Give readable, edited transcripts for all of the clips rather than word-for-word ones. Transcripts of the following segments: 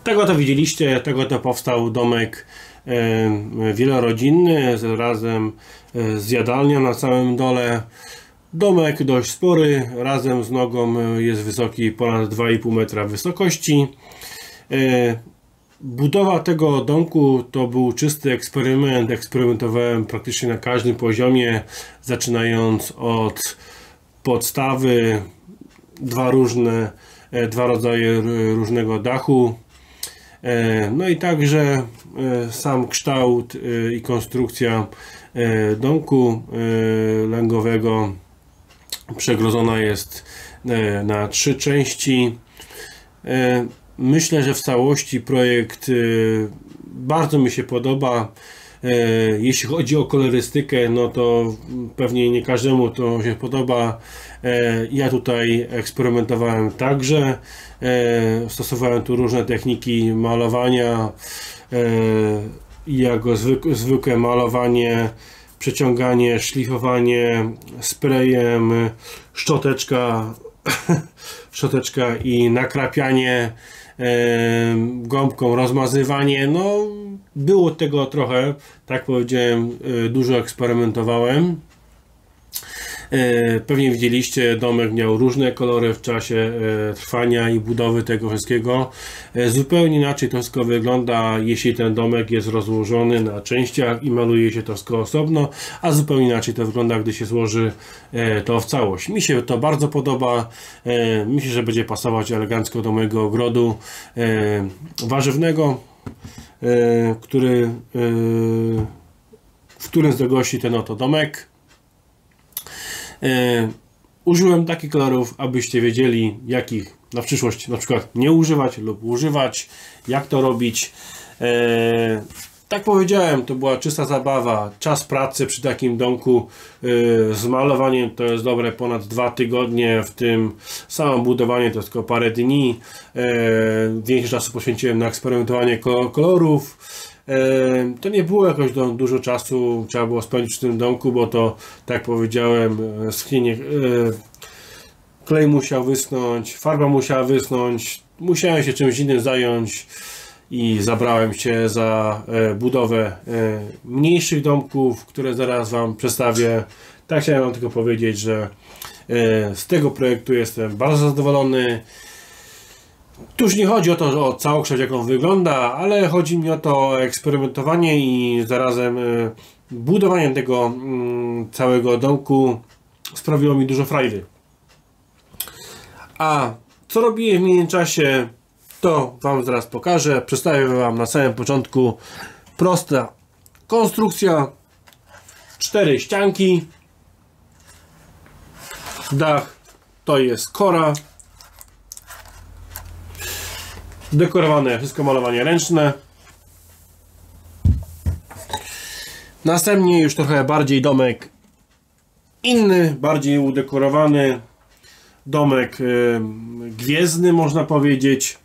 Tego to widzieliście, tego to powstał domek wielorodzinny razem z jadalnią na samym dole. Domek dość spory, razem z nogą jest wysoki ponad 2,5 metra wysokości. Budowa tego domku to był czysty eksperyment. Eksperymentowałem praktycznie na każdym poziomie, zaczynając od podstawy, dwa rodzaje różnego dachu. No i także sam kształt i konstrukcja domku lęgowego przegrodzona jest na 3 części. Myślę, że w całości projekt bardzo mi się podoba. Jeśli chodzi o kolorystykę, no to pewnie nie każdemu to się podoba. Ja tutaj eksperymentowałem także. Stosowałem tu różne techniki malowania, jako zwykłe malowanie, przeciąganie, szlifowanie sprayem, szczoteczka i nakrapianie gąbką, rozmazywanie. No, było tego trochę, tak powiedziałem, dużo eksperymentowałem. Pewnie widzieliście, domek miał różne kolory w czasie trwania i budowy tego wszystkiego. Zupełnie inaczej to wszystko wygląda, jeśli ten domek jest rozłożony na częściach i maluje się to wszystko osobno, a zupełnie inaczej to wygląda, gdy się złoży to w całość. Mi się to bardzo podoba. Myślę, że będzie pasować elegancko do mojego ogrodu warzywnego, w którym zagości ten oto domek. Użyłem takich kolorów, abyście wiedzieli, jakich na przyszłość na przykład nie używać lub używać, jak to robić. Tak powiedziałem, to była czysta zabawa. Czas pracy przy takim domku z malowaniem to jest dobre ponad 2 tygodnie, w tym samo budowanie to tylko parę dni. Więcej czasu poświęciłem na eksperymentowanie kolorów. To nie było jakoś dużo czasu, trzeba było spędzić w tym domku, bo to, tak powiedziałem, schnienie, klej musiał wyschnąć, farba musiała wyschnąć, musiałem się czymś innym zająć i zabrałem się za budowę mniejszych domków, które zaraz Wam przedstawię. Tak chciałem Wam tylko powiedzieć, że z tego projektu jestem bardzo zadowolony. Tu już nie chodzi o to, o całokształt, jak on wygląda, ale chodzi mi o to eksperymentowanie i zarazem budowanie tego całego domku sprawiło mi dużo frajdy. A co robiłem w międzyczasie, to Wam zaraz pokażę. Przedstawię Wam na samym początku prosta konstrukcja. 4 ścianki. Dach to jest kora. Dekorowane, wszystko malowanie ręczne. Następnie już trochę bardziej domek inny, bardziej udekorowany. Domek gwiezdny, można powiedzieć.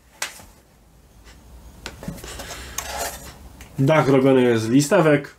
Dach robiony jest z listewek.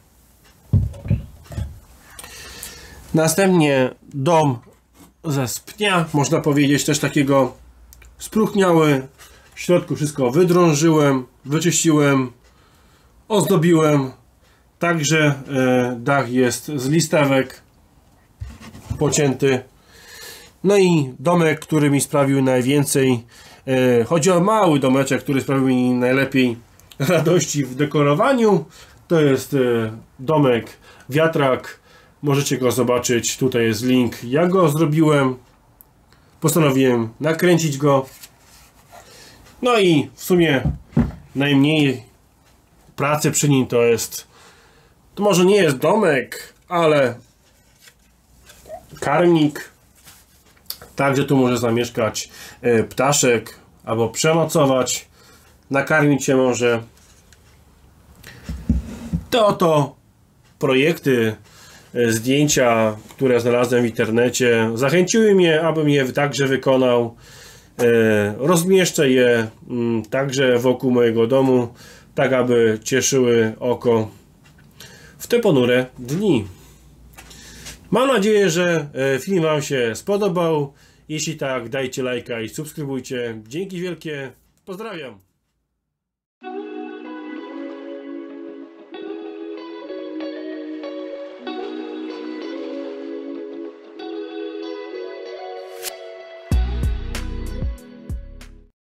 Następnie dom ze pnia, można powiedzieć, też takiego spróchniały. W środku wszystko wydrążyłem, wyczyściłem, ozdobiłem. Także dach jest z listewek pocięty. No i domek, który mi sprawił najwięcej, chodzi o mały domeczek, który sprawił mi najlepiej radości w dekorowaniu. To jest domek wiatrak. Możecie go zobaczyć, tutaj jest link, jak go zrobiłem. Postanowiłem nakręcić go. No i w sumie najmniej pracy przy nim to jest, to może nie jest domek, ale karmnik. Także tu może zamieszkać ptaszek albo przenocować, nakarmić się może. To oto projekty, zdjęcia, które znalazłem w internecie, zachęciły mnie, abym je także wykonał. Rozmieszczę je także wokół mojego domu, tak aby cieszyły oko w te ponure dni. Mam nadzieję, że film Wam się spodobał. Jeśli tak, dajcie lajka i subskrybujcie. Dzięki wielkie. Pozdrawiam.